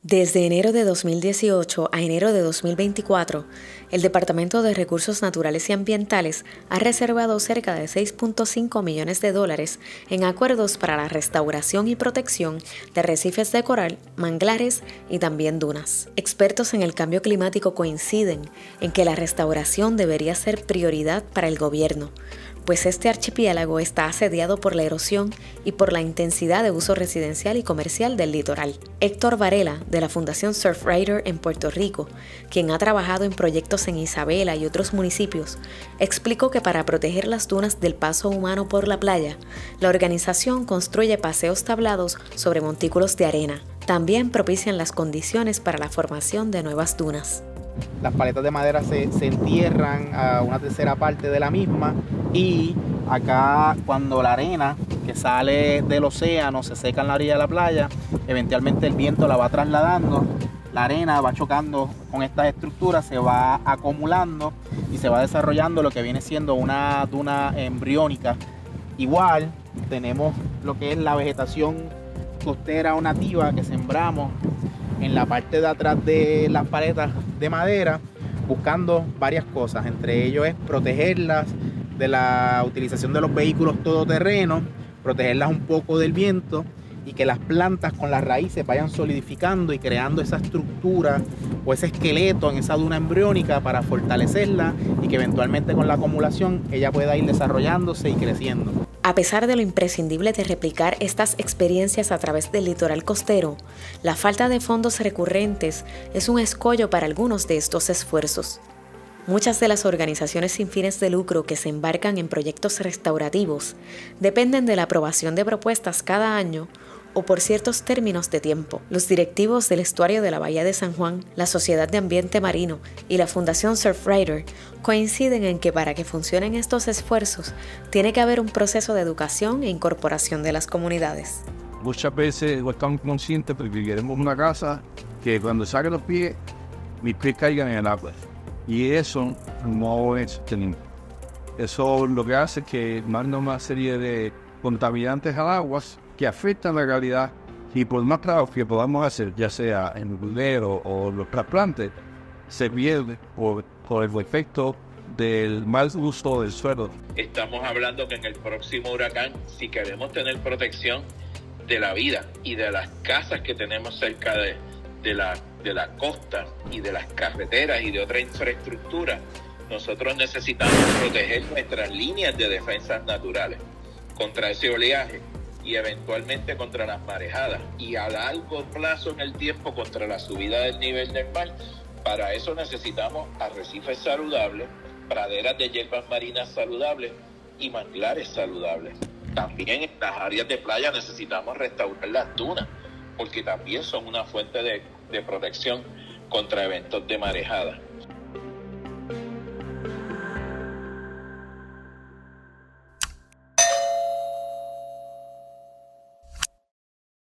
Desde enero de 2018 a enero de 2024, el Departamento de Recursos Naturales y Ambientales ha reservado cerca de $6.5 millones en acuerdos para la restauración y protección de arrecifes de coral, manglares y también dunas. Expertos en el cambio climático coinciden en que la restauración debería ser prioridad para el gobierno, pues este archipiélago está asediado por la erosión y por la intensidad de uso residencial y comercial del litoral. Héctor Varela, de la Fundación Surfrider en Puerto Rico, quien ha trabajado en proyectos en Isabela y otros municipios, explicó que para proteger las dunas del paso humano por la playa, la organización construye paseos tablados sobre montículos de arena. También propician las condiciones para la formación de nuevas dunas. Las paletas de madera se entierran a una tercera parte de la misma, y acá cuando la arena que sale del océano se seca en la orilla de la playa, eventualmente el viento la va trasladando, la arena va chocando con estas estructuras, se va acumulando y se va desarrollando lo que viene siendo una duna embriónica. Igual tenemos lo que es la vegetación costera o nativa que sembramos en la parte de atrás de las paletas de madera, buscando varias cosas. Entre ellos es protegerlas de la utilización de los vehículos todoterrenos, protegerlas un poco del viento y que las plantas con las raíces vayan solidificando y creando esa estructura o ese esqueleto en esa duna embriónica para fortalecerla y que eventualmente con la acumulación ella pueda ir desarrollándose y creciendo. A pesar de lo imprescindible de replicar estas experiencias a través del litoral costero, la falta de fondos recurrentes es un escollo para algunos de estos esfuerzos. Muchas de las organizaciones sin fines de lucro que se embarcan en proyectos restaurativos dependen de la aprobación de propuestas cada año o por ciertos términos de tiempo. Los directivos del estuario de la Bahía de San Juan, la Sociedad de Ambiente Marino y la Fundación Surfrider coinciden en que para que funcionen estos esfuerzos tiene que haber un proceso de educación e incorporación de las comunidades. Muchas veces no estamos conscientes porque queremos una casa que cuando saque los pies, mis pies caigan en el agua. Y eso no es sostenible. Eso lo que hace es que manda una serie de contaminantes al agua que afectan la calidad, y por más trabajo que podamos hacer, ya sea en el bulero o los trasplantes, se pierde por el efecto del mal uso del suelo. Estamos hablando que en el próximo huracán, si queremos tener protección de la vida y de las casas que tenemos cerca de la costa y de las carreteras y de otra infraestructura, nosotros necesitamos proteger nuestras líneas de defensas naturales contra ese oleaje y eventualmente contra las marejadas, y a largo plazo en el tiempo contra la subida del nivel del mar. Para eso necesitamos arrecifes saludables, praderas de hierbas marinas saludables y manglares saludables. También en las áreas de playa necesitamos restaurar las dunas, porque también son una fuente de protección contra eventos de marejada.